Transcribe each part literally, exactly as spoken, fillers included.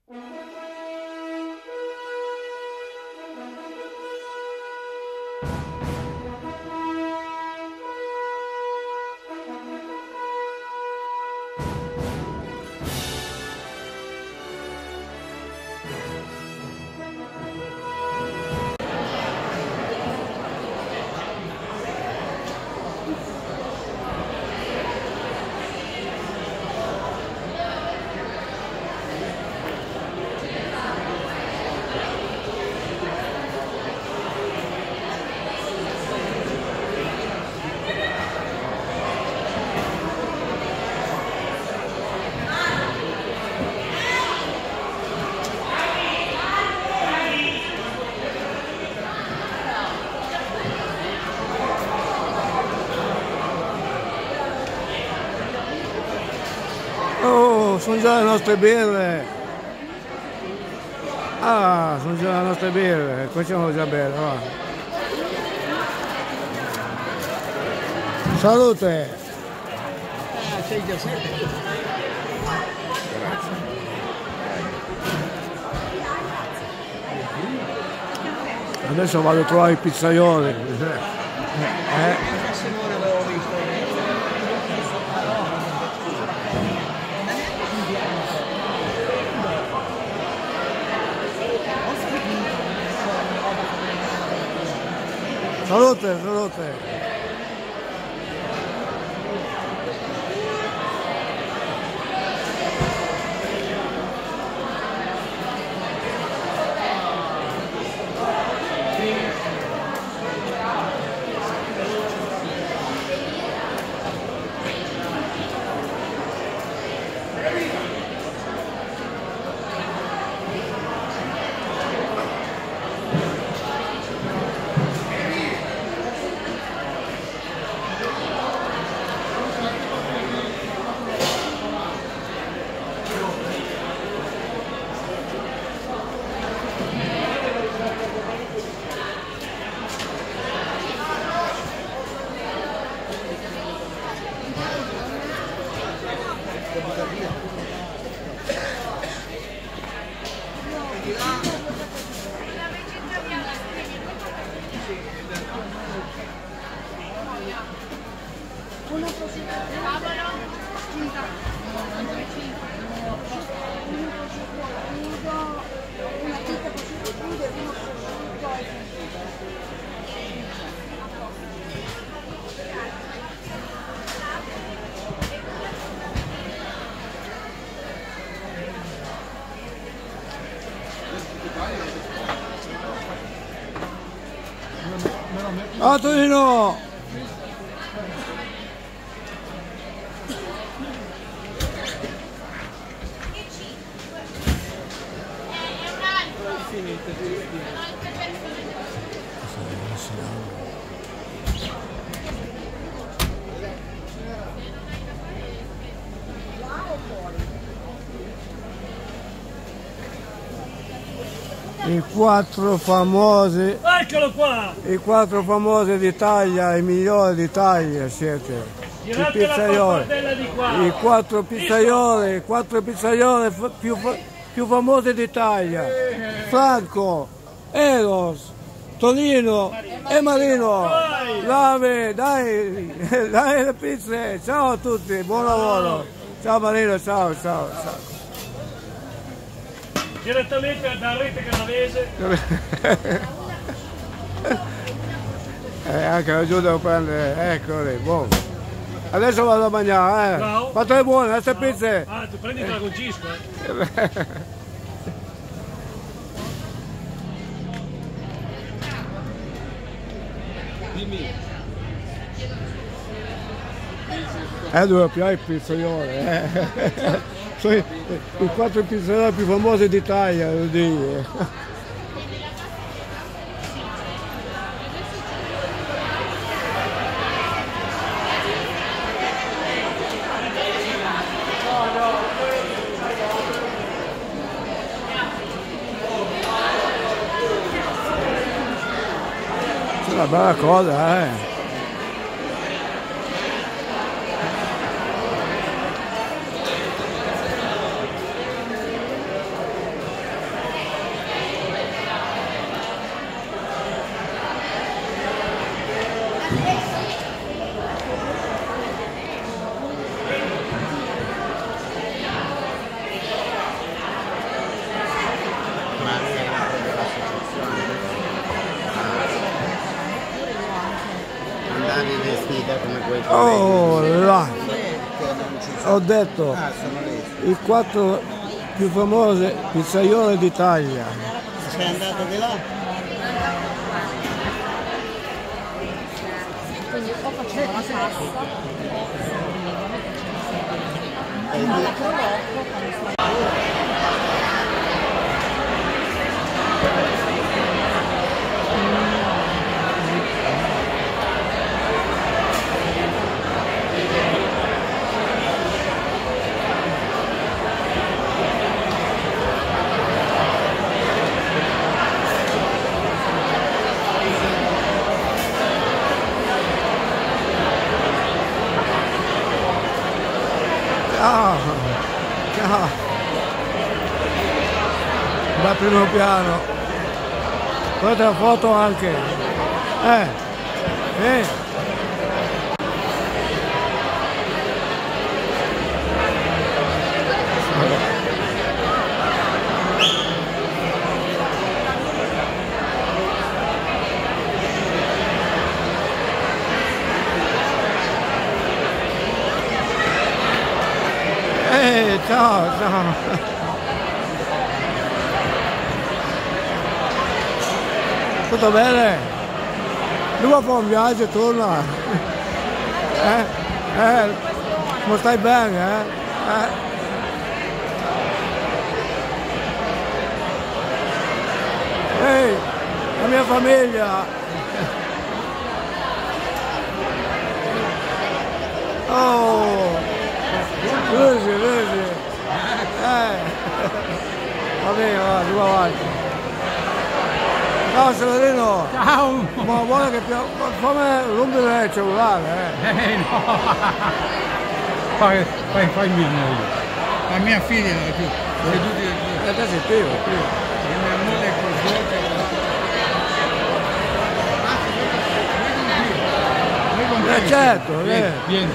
Oh, sono già le nostre birre. Ah, sono già le nostre birre. Qua siamo già belle, va. Salute. sei diciassette. Grazie. Adesso vado a trovare i pizzaioli. Eh. Salute, salute. Una prosciutto tavolo, cinta, una pizza prosciutto crudo e uno prosciutto. Ah, Torino! I quattro famosi, Eccolo qua! i quattro famosi d'Italia, i migliori d'Italia siete. I pizzaioli, Di qua. i quattro pizzaioli, i quattro pizzaioli più, più famosi d'Italia. Franco, Eros, Tonino e Marino. Dai, dai, dai le pizze. Ciao a tutti, buon lavoro. Ciao Marino, ciao, ciao, ciao. Direttamente da Rete Canavese. eh, anche laggiù devo prendere, eccoli, buono. Adesso vado a mangiare, eh. Ciao. Fate buone, queste pizze. Ah, tu prendi il dragoncisco, eh. Dimmi. Eh, due più i pizzaioli, eh. Sono i, i quattro pizzaioli più famosi d'Italia, lo dico. C'è una bella cosa, eh. Oh là, ho detto, Ah, sono lì. i quattro più famose pizzaiole d'Italia. Sei andato di là? Quindi o facciamo la pasta. Ciao, ciao, da primo piano, guarda la foto anche, eh, eh. Ehi, ciao, ciao. Tutto bene? Lui va a fare un viaggio e torna. Eh? Eh? Ma stai bene, eh? Eh? Ehi, la mia famiglia. Oh! Luigi, Luigi. Eh. Va bene, va, andiamo avanti. Ciao Severino. Ciao! Ma vuole che pia... fammi rompere il cellulare, eh. Eh no! Fai, fai, fai il mio. La mia figlia era più. Seduti qui. E te sei più, più. E mia moglie con fuoco. Eh certo, Vieni, eh. vieni.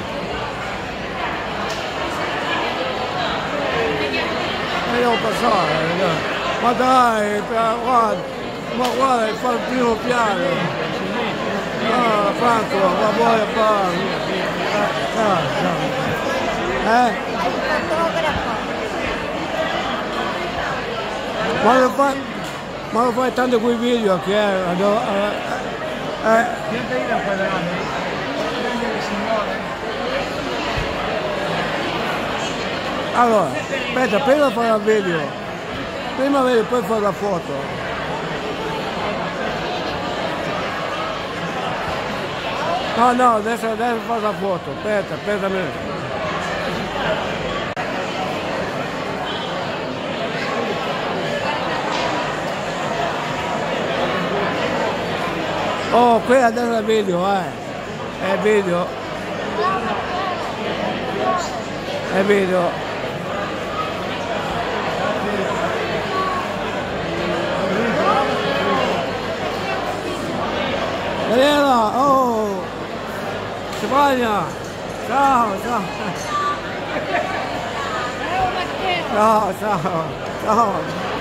E devo passare, eh. Ma dai, guarda, ma guarda, fa il primo piano. Ah, Franco, ma vuoi fare? Eh, ciao, ciao. Eh? Ma lo fai, ma lo fai tanto quei video che è, eh, eh. Allora, aspetta, prima fare il video, prima vedi, poi fare la foto. No, no, adesso, adesso fare la foto, aspetta, aspetta un minuto. Oh, qui adesso è video, eh. È video. È video. Daniela, oh! Spagna! Ciao, ciao! Ciao, ciao, ciao!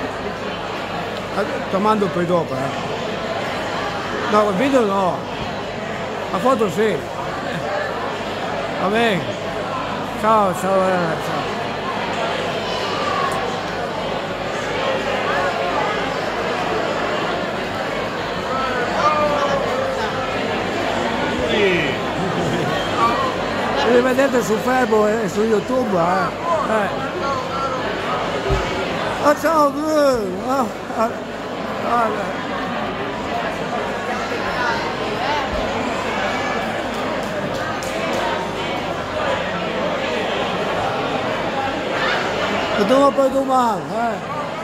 Ti mando poi dopo, eh! No, il video no, la foto sì. Va bene. Ciao, ciao, eh, ciao. Li vedete su Facebook e su YouTube, eh? eh. Ah, ciao, ah, ah, ah. E dopo poi domani, eh?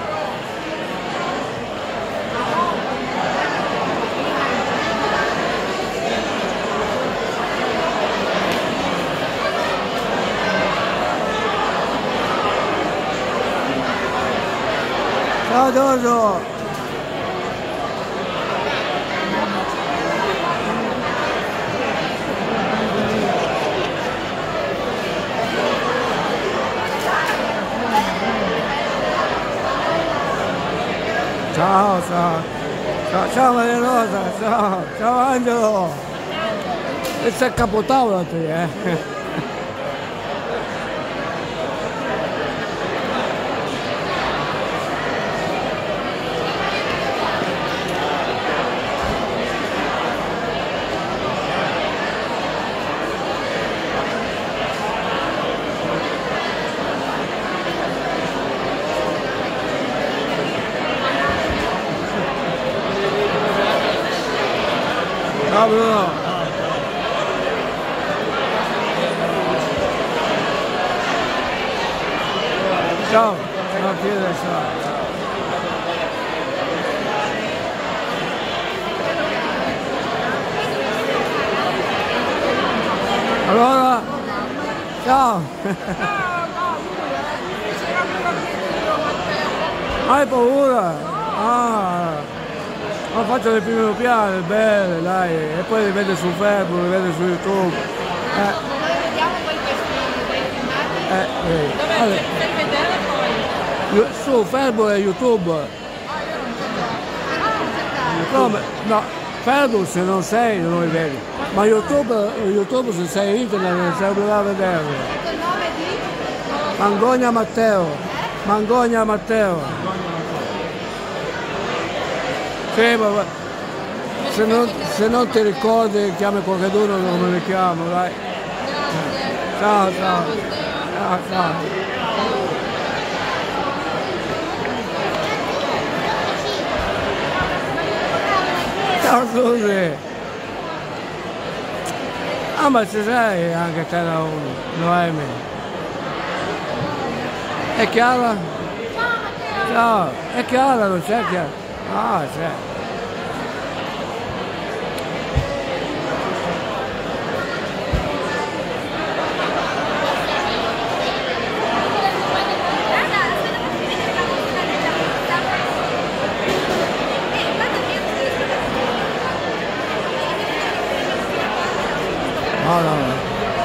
Ciao Giorgio! Ciao, ciao, ciao, ciao Maria Rosa, ciao, ciao Angelo, E sei a capotavola te, eh? Ciao Bruno. Ciao, no, chiede ciao. Allora, ciao. Hai paura? Ah. Ma faccio le prime piane, belle, dai, e poi li vede su Facebook, li vede su YouTube. Eh. Noi vediamo poi questi quei filmati. Eh, eh. Dove Allora, per vedere poi? io- su Facebook e YouTube. Ah, io non so già. Ah, non cercare. No, ma- no, Facebook se non sei non li vedi. Ma YouTube, YouTube se sei internet sei obbligato a vederlo. Ecco il nome di? Mangogna Matteo. Mangogna Matteo. Sì, ma se non, se non ti ricordi chiami qualcuno come mi chiamo, dai. Grazie. Ciao, ciao. Ciao, ciao. Ciao Susi. Ah, ma ci sei anche te da uno, Noemi. È Chiara? Ciao, è Chiara, non c'è Chiara? Ah, c'è. No, no, no.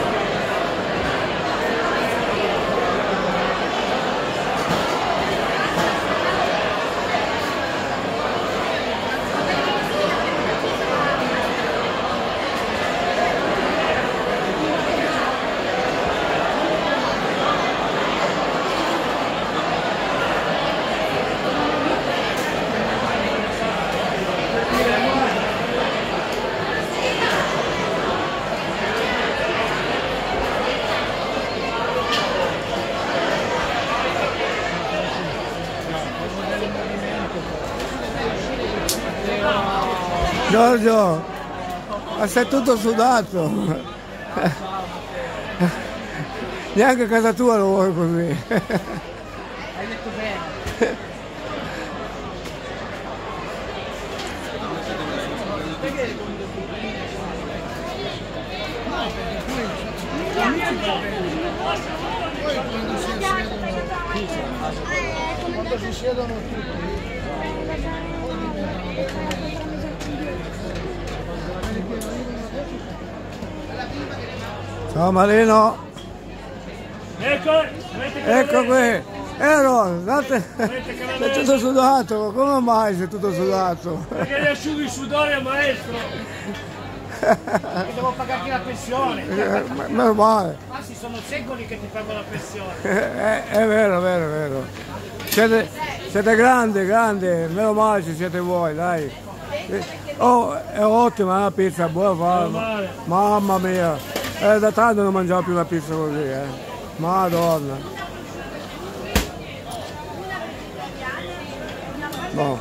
Giorgio, ma sei tutto sudato. Neanche a casa tua lo vuoi così. Hai detto bene. Poi quando si siedono quando si siedono tutti, poi diventano Ciao Marino, Ecco, vedete che ecco qui. Ero, date, sei tutto sudato, come mai sei tutto sudato? Perché gli asciughi i sudori al maestro. che devo pagarti la pensione. Eh, Meno male. Ma sì, sono secoli che ti pago la pensione. Eh, È vero, è vero, è vero. Siete, siete grandi, grandi, meno male ci siete voi, dai. Eh, Oh, è ottima la pizza, buona farma. Mamma mia, è da tanto non mangiavo più una pizza così, eh. Madonna. Boh.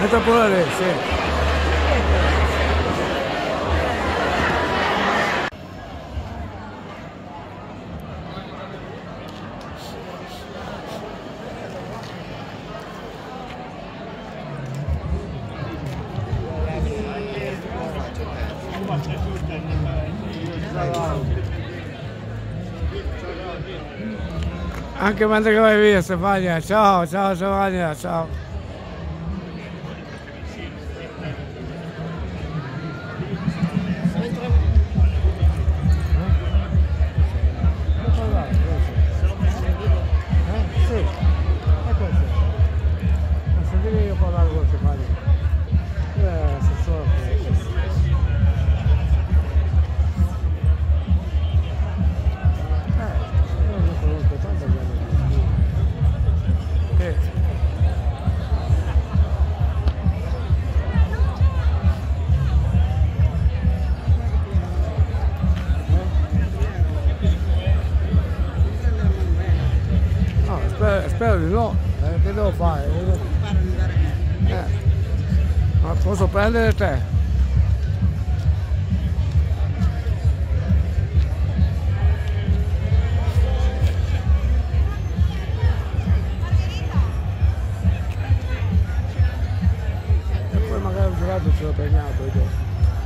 Entra pure lì, sì. Anche mentre che vai via Stefania, ciao, ciao Stefania, ciao. Spero di no, eh, che devo fare? Eh, ma posso prendere te? E poi magari un gelato ce l'ho pregnato dopo.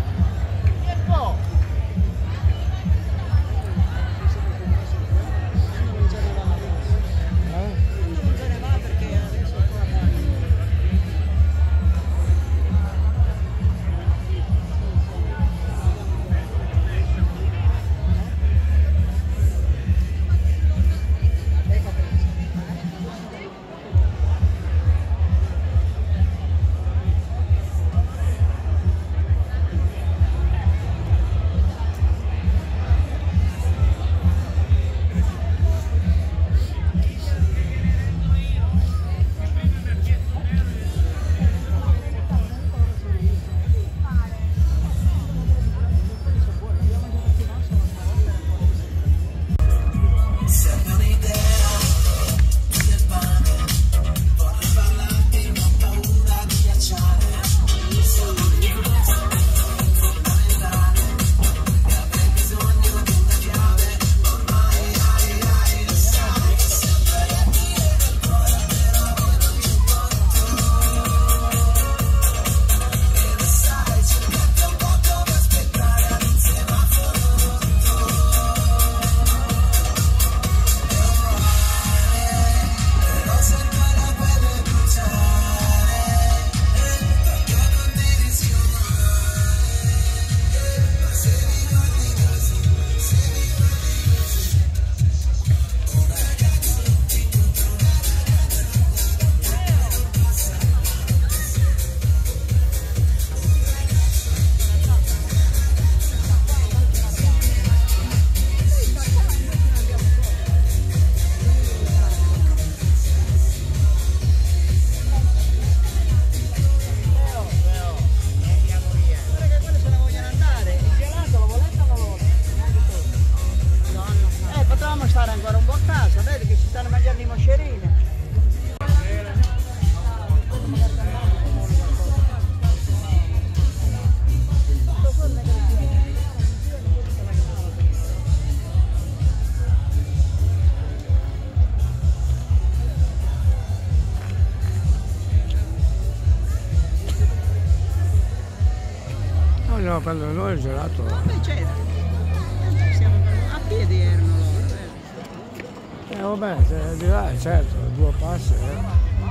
Andiamo a prendere noi il gelato. Beh, certo. Siamo a piedi erano loro. Eh, eh vabbè, se di là, certo, due passi. Eh.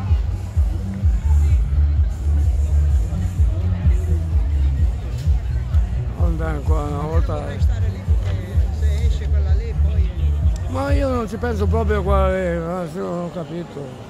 Non ancora una volta. Deve stare lì perché se esce quella lì poi. Ma io non ci penso proprio a quella lì, non ho capito.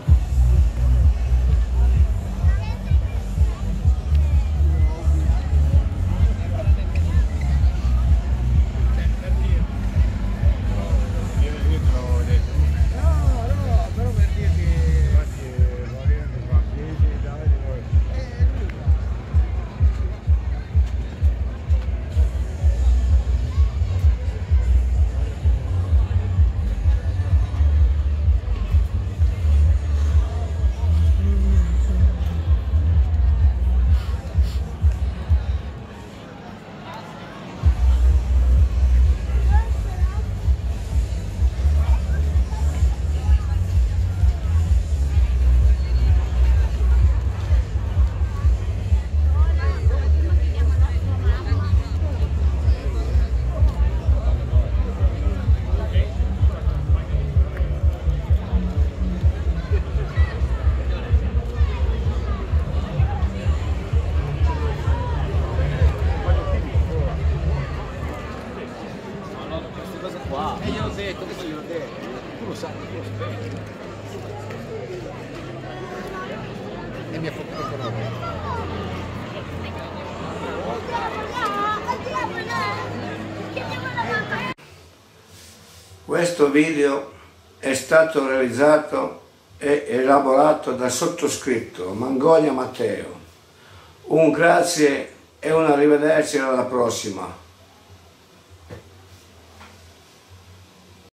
detto, questo gliel'ho detto. Tu lo sai, tu lo sai. E mi ha fatto qualcosa. Questo video è stato realizzato e elaborato dal sottoscritto Mangonia Matteo. Un grazie e un arrivederci alla prossima.